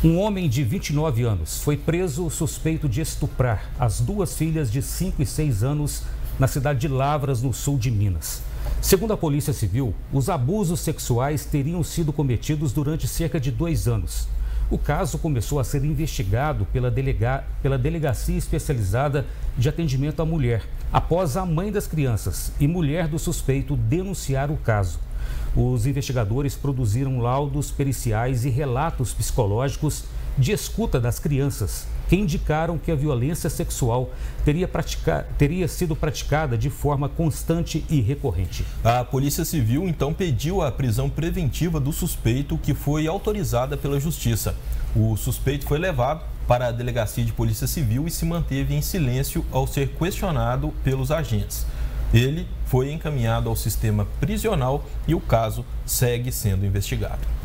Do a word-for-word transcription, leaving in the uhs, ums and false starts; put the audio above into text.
Um homem de vinte e nove anos foi preso suspeito de estuprar as duas filhas de cinco e seis anos na cidade de Lavras, no sul de Minas. Segundo a Polícia Civil, os abusos sexuais teriam sido cometidos durante cerca de dois anos. O caso começou a ser investigado pela, delega... pela Delegacia Especializada de Atendimento à Mulher, após a mãe das crianças e mulher do suspeito denunciar o caso. Os investigadores produziram laudos periciais e relatos psicológicos de escuta das crianças, que indicaram que a violência sexual teria, pratica... teria sido praticada de forma constante e recorrente. A Polícia Civil, então, pediu a prisão preventiva do suspeito, que foi autorizada pela Justiça. O suspeito foi levado para a Delegacia de Polícia Civil e se manteve em silêncio ao ser questionado pelos agentes. Ele foi encaminhado ao sistema prisional e o caso segue sendo investigado.